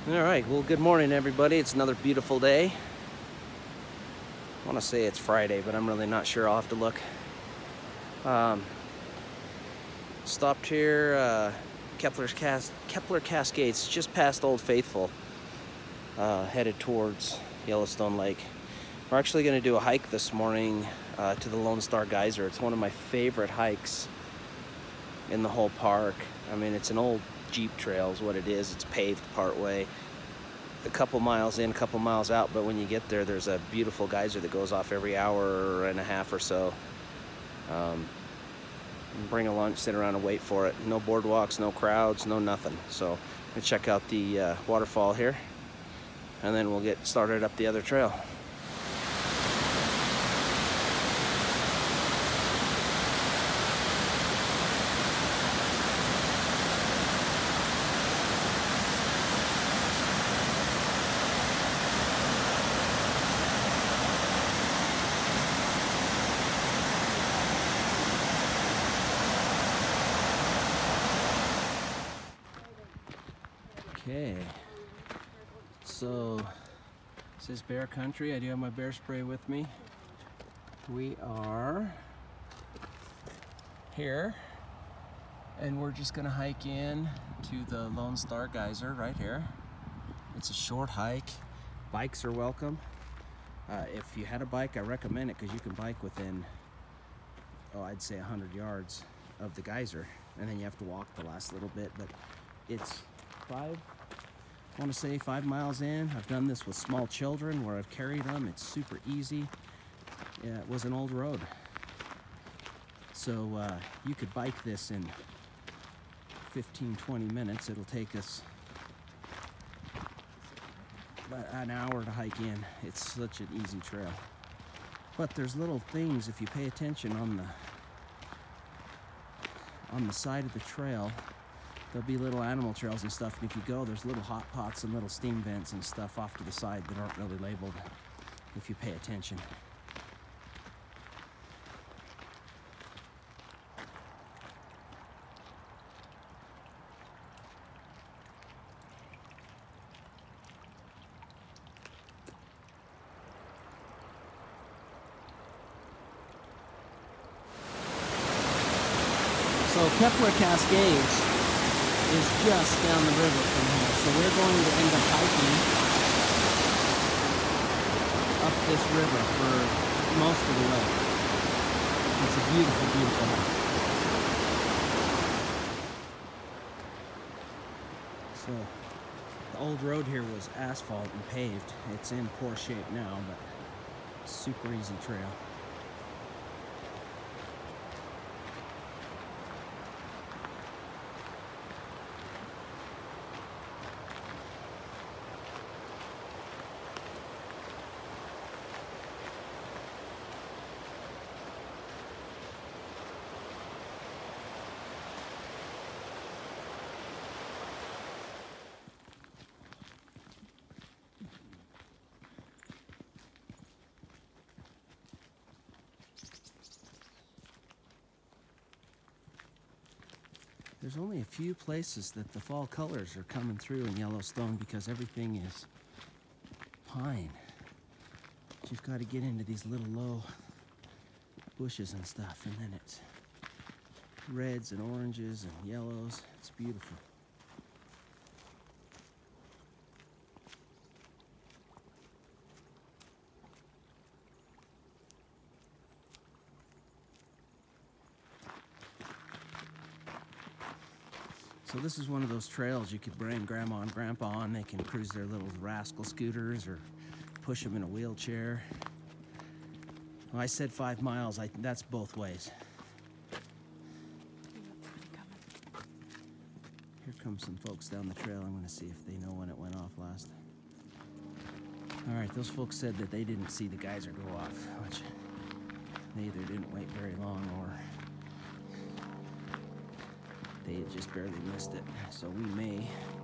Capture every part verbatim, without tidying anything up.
All right, well, good morning, everybody. It's another beautiful day. I want to say it's Friday, but I'm really not sure. I'll have to look. Um, stopped here, uh, Kepler's Cas Kepler Cascades, just past Old Faithful, uh, headed towards Yellowstone Lake. We're actually going to do a hike this morning uh, to the Lonestar Geyser. It's one of my favorite hikes in the whole park. I mean, it's an old Jeep trail is what it is. It's paved part way, a couple miles in, a couple miles out, but when you get there, there's a beautiful geyser that goes off every hour and a half or so. Um, bring a lunch, sit around and wait for it. No boardwalks, no crowds, no nothing. So I'm gonna check out the uh, waterfall here, and then we'll get started up the other trail. Okay, so this is bear country. I do have my bear spray with me. We are here, and we're just gonna hike in to the Lonestar Geyser right here. It's a short hike. Bikes are welcome. Uh, if you had a bike, I recommend it because you can bike within, oh, I'd say one hundred yards of the geyser, and then you have to walk the last little bit, but it's five, I want to say five miles in. I've done this with small children where I've carried them. It's super easy. Yeah, it was an old road. So uh, you could bike this in fifteen, twenty minutes. It'll take us about an hour to hike in. It's such an easy trail. But there's little things, if you pay attention on the on the side of the trail, there'll be little animal trails and stuff, and if you go, there's little hot pots and little steam vents and stuff off to the side that aren't really labeled if you pay attention. So Kepler Cascades is just down the river from here, so we're going to end up hiking up this river for most of the way. It's a beautiful, beautiful hike. So the old road here was asphalt and paved. It's in poor shape now, but super easy trail. There's only a few places that the fall colors are coming through in Yellowstone because everything is pine. But you've got to get into these little low bushes and stuff, and then it's reds and oranges and yellows. It's beautiful. So this is one of those trails you could bring grandma and grandpa on. They can cruise their little rascal scooters or push them in a wheelchair. Well, I said five miles. I, that's both ways. Here come some folks down the trail. I'm going to see if they know when it went off last. All right, those folks said that they didn't see the geyser go off, which they either didn't wait very long or they had just barely missed it. So we may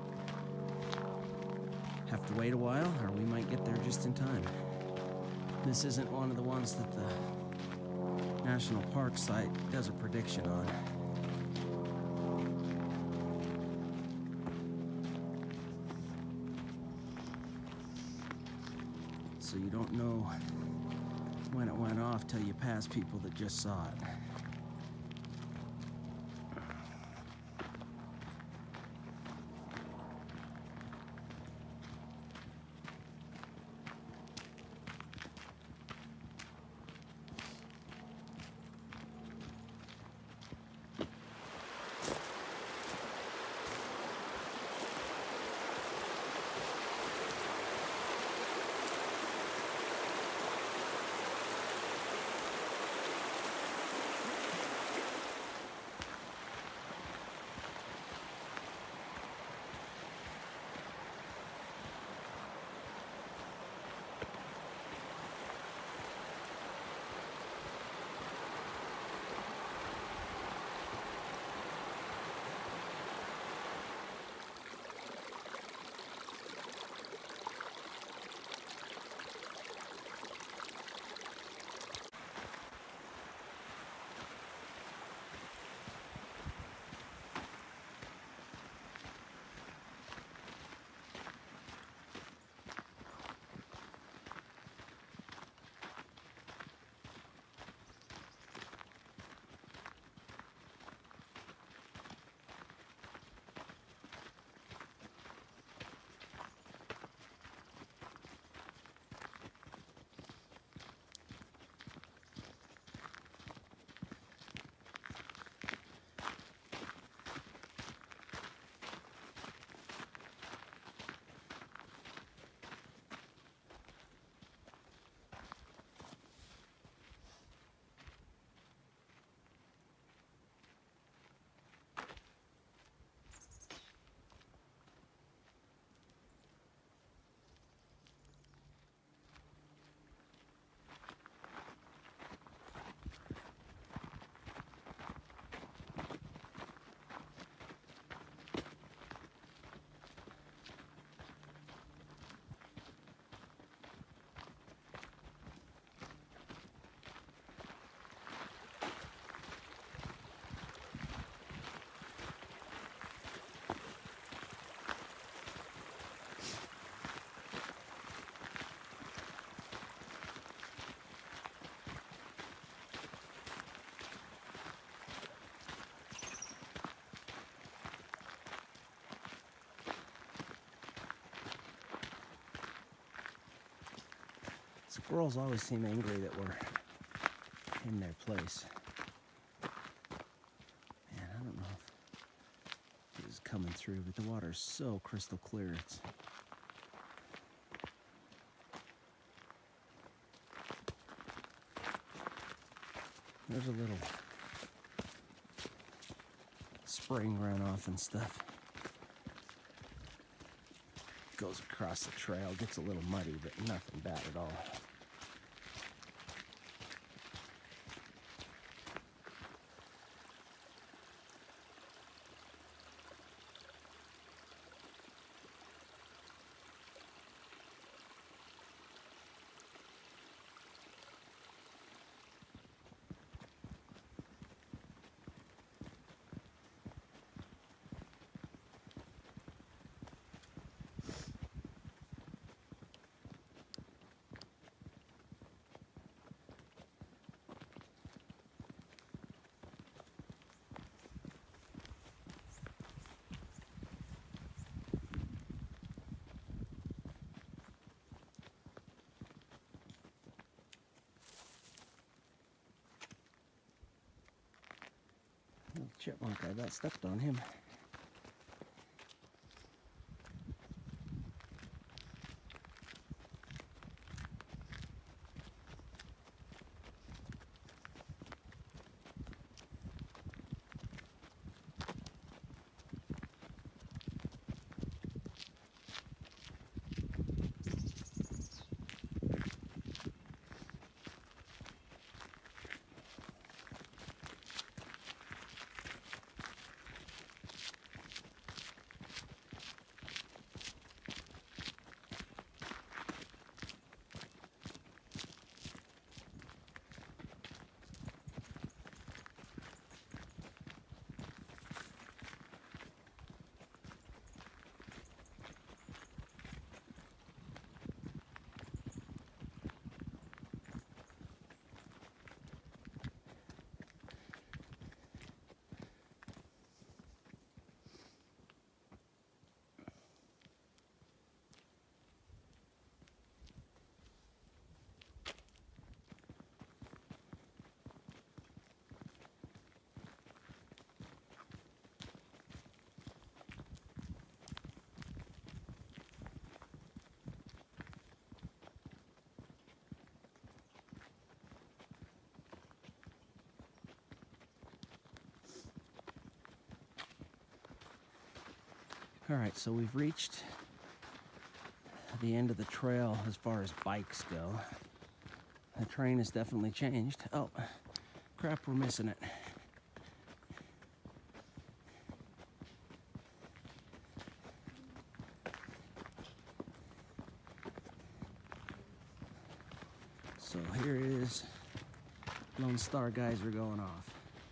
have to wait a while, or we might get there just in time. This isn't one of the ones that the National Park site does a prediction on. so you don't know when it went off till you pass people that just saw it. Squirrels always seem angry that we're in their place. Man, I don't know if this is coming through, but the water is so crystal clear. It's there's a little spring runoff and stuff. Goes across the trail, gets a little muddy, but nothing bad at all. Little chipmunk, I about stepped on him. All right, so we've reached the end of the trail as far as bikes go. The terrain has definitely changed. Oh, crap, we're missing it. So here is Lonestar Geyser going off.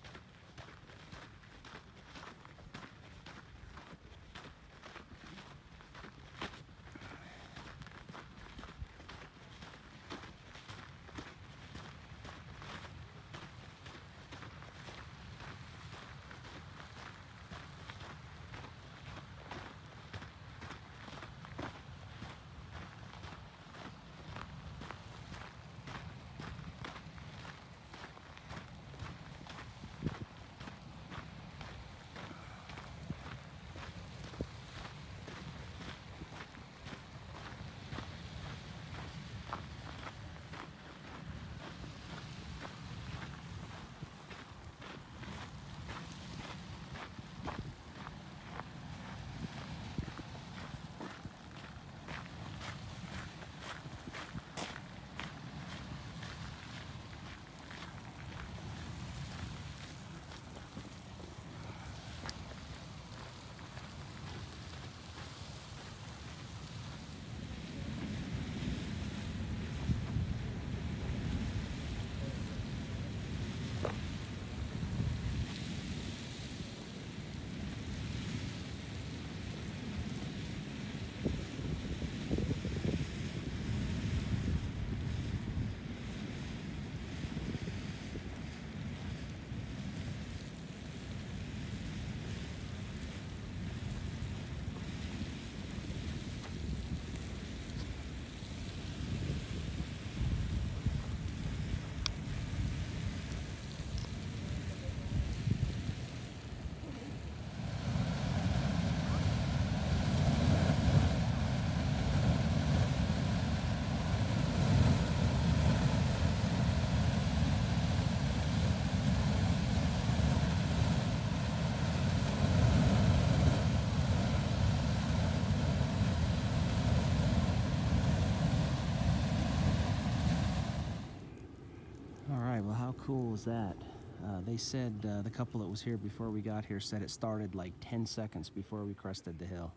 Well, how cool was that? Uh, they said, uh, the couple that was here before we got here said it started like ten seconds before we crested the hill.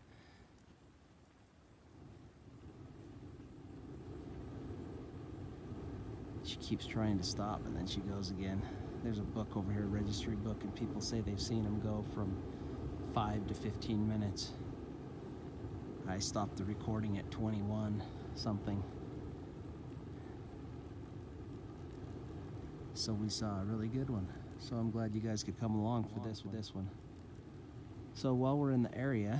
She keeps trying to stop and then she goes again. There's a book over here, a registry book, and people say they've seen them go from five to fifteen minutes. I stopped the recording at twenty-one something. So we saw a really good one. So I'm glad you guys could come along for this with this one. So while we're in the area,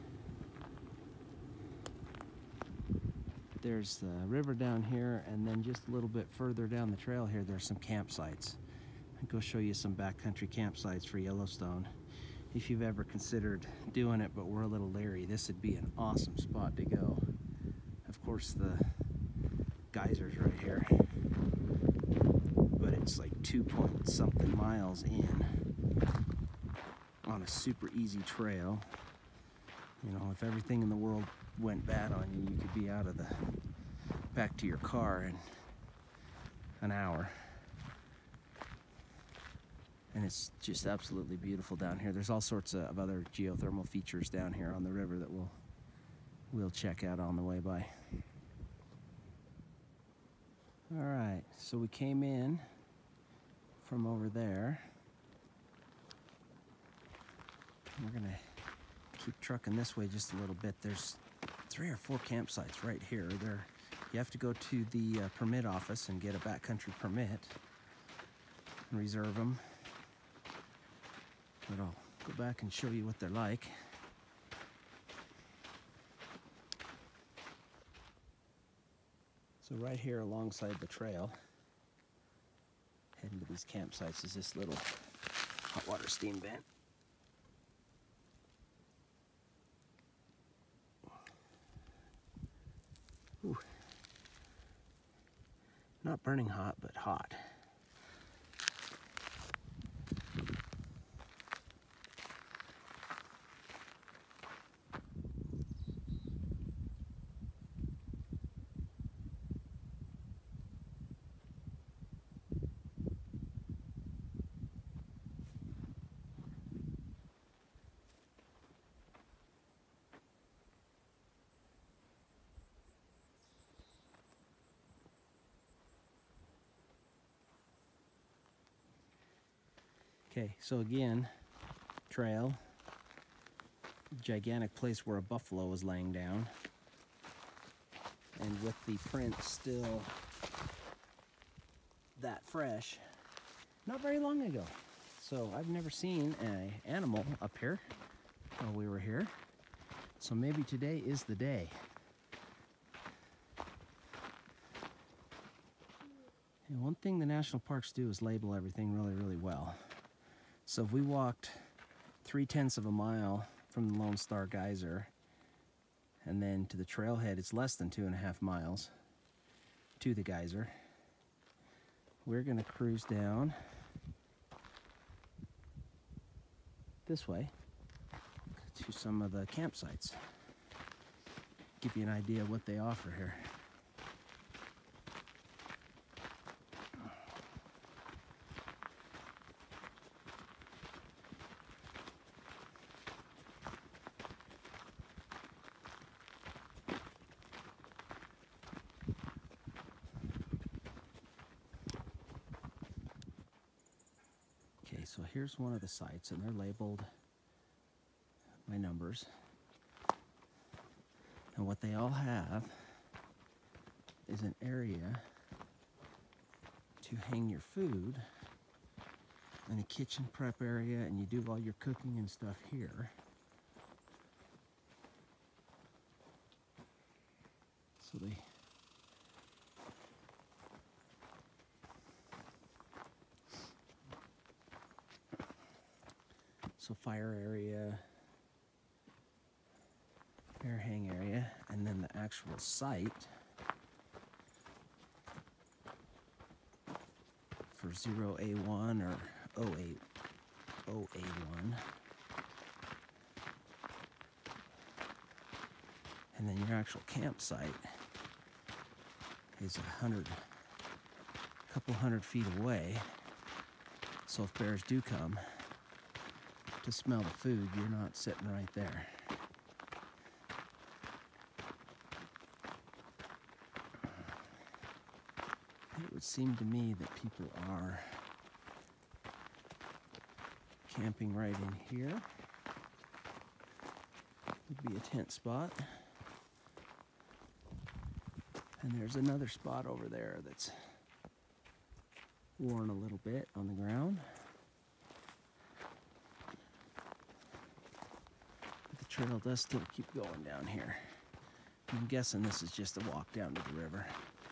there's the river down here, and then just a little bit further down the trail here, there's some campsites. I'll go show you some backcountry campsites for Yellowstone. If you've ever considered doing it, but we're a little leery, this would be an awesome spot to go. Of course, the geyser's right here. But it's like two point something miles in on a super easy trail. You know, if everything in the world went bad on you, you could be out of the, back to your car in an hour. And it's just absolutely beautiful down here. There's all sorts of other geothermal features down here on the river that we'll, we'll check out on the way by. All right, so we came in from over there. We're gonna keep trucking this way just a little bit. There's three or four campsites right here. There, you have to go to the uh, permit office and get a backcountry permit and reserve them. But I'll go back and show you what they're like. So right here alongside the trail, heading to these campsites, is this little hot water steam vent. Ooh. Not burning hot, but hot. Okay, so again, trail, gigantic place where a buffalo was laying down, and with the print still that fresh, not very long ago. So I've never seen an animal up here while we were here. So maybe today is the day. And one thing the national parks do is label everything really, really well. So if we walked three-tenths of a mile from the Lonestar Geyser, and then to the trailhead, it's less than two and a half miles to the geyser. We're gonna cruise down this way to some of the campsites. Give you an idea of what they offer here. Okay, so here's one of the sites, and they're labeled by numbers. And what they all have is an area to hang your food, and a kitchen prep area, and you do all your cooking and stuff here. So they So fire area, air hang area, and then the actual site for zero A one or oh eight oh A one. And then your actual campsite is a hundred, a couple hundred feet away. So if bears do come to smell the food, you're not sitting right there. It would seem to me that people are camping right in here. Would be a tent spot. And there's another spot over there that's worn a little bit on the ground. Trail does still keep going down here. I'm guessing this is just a walk down to the river.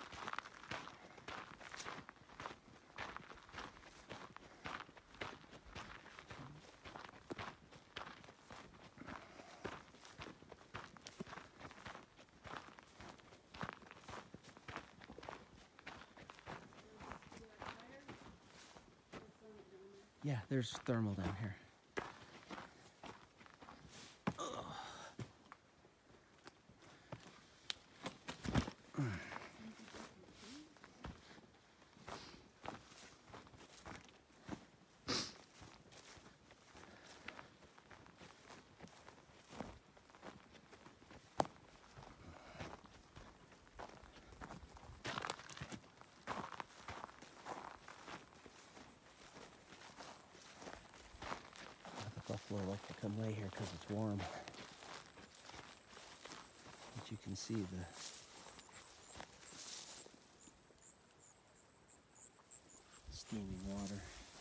Yeah, there's thermal down here. Buffalo like to come lay here because it's warm. But you can see the steaming water.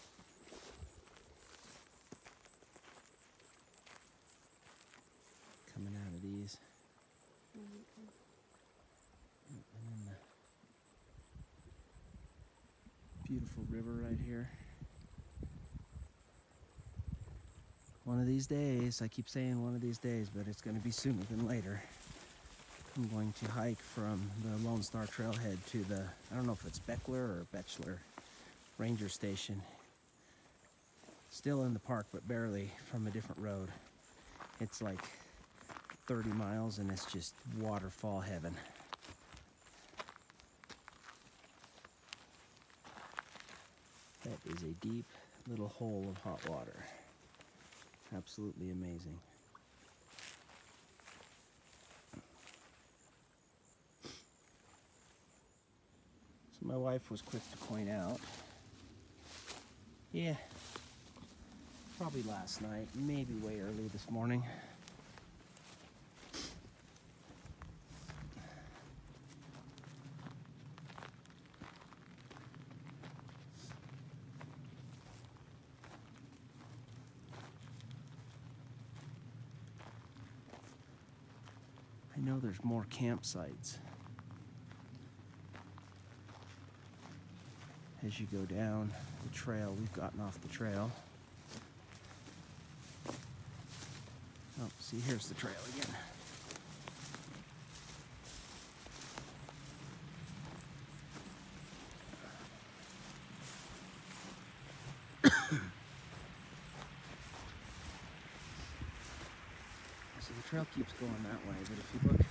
Coming out of these. Mm-hmm. And then the beautiful river right here. One of these days, I keep saying one of these days, but it's going to be sooner than later. I'm going to hike from the Lonestar Trailhead to the, I don't know if it's Beckler or Betchler Ranger Station. Still in the park, but barely, from a different road. It's like thirty miles and it's just waterfall heaven. That is a deep little hole of hot water. Absolutely amazing. So my wife was quick to point out, yeah, Probably last night, maybe way early this morning. I know there's more campsites as you go down the trail. We've gotten off the trail. Oh, see, here's the trail again. So the trail keeps going that way, but if you look,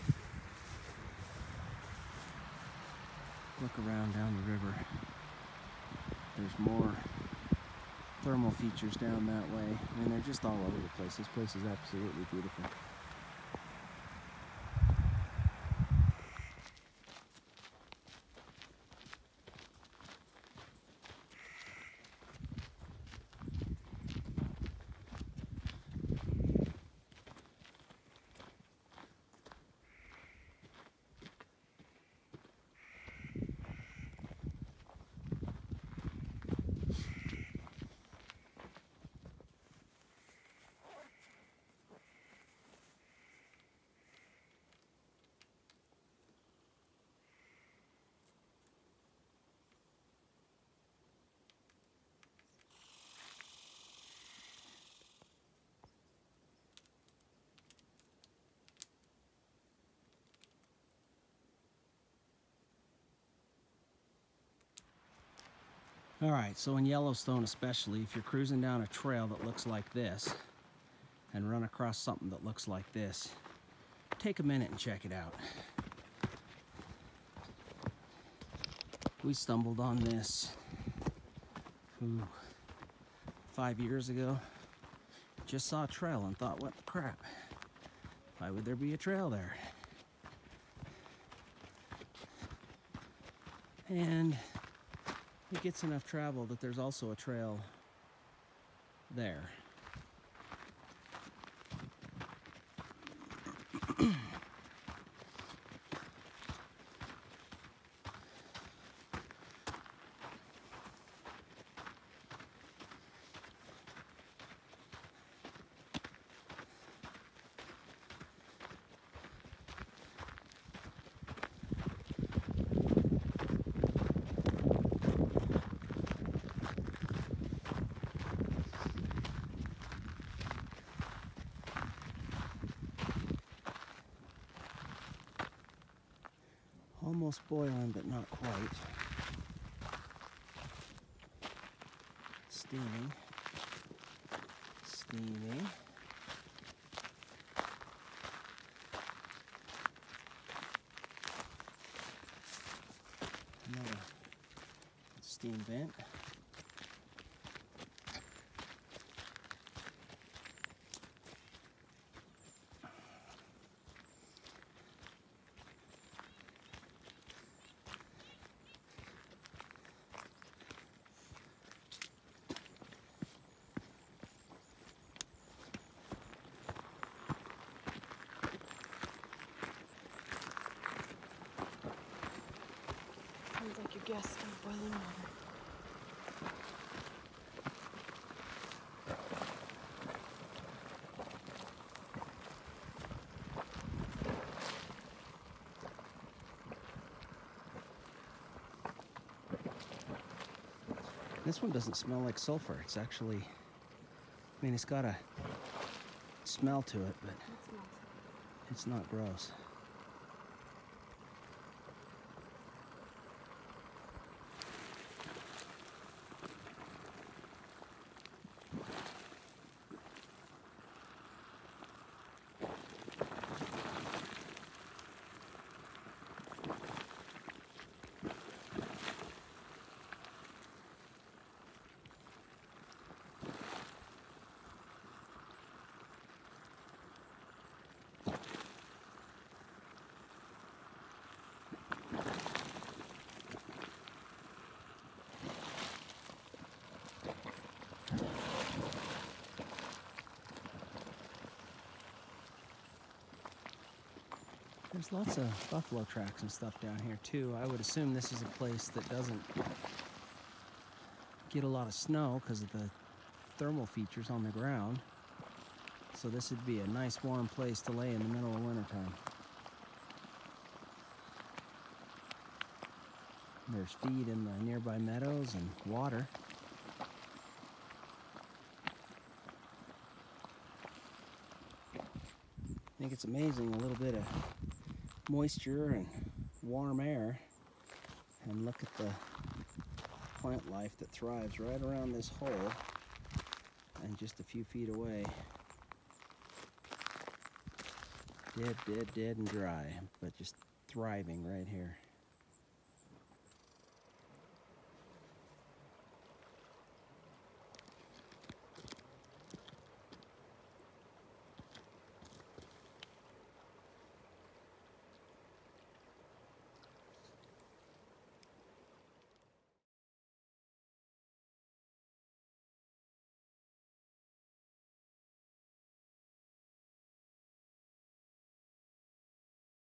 look around down the river, there's more thermal features down that way. I mean, they're just all over the place. This place is absolutely beautiful. All right, so in Yellowstone especially, if you're cruising down a trail that looks like this and run across something that looks like this, take a minute and check it out. We stumbled on this ooh, five years ago. Just saw a trail and thought, what the crap? Why would there be a trail there? And it gets enough travel that there's also a trail there. Almost boiling, but not quite. Steaming. Steaming. Another steam vent. Sounds like your gas stove boiling water. This one doesn't smell like sulfur. It's actually, I mean, it's got a smell to it, but it's not gross. There's lots of buffalo tracks and stuff down here too. I would assume this is a place that doesn't get a lot of snow because of the thermal features on the ground. So this would be a nice warm place to lay in the middle of wintertime. There's feed in the nearby meadows and water. I think it's amazing, a little bit of moisture and warm air, and look at the plant life that thrives right around this hole and just a few feet away. Dead, dead, dead and dry, but just thriving right here.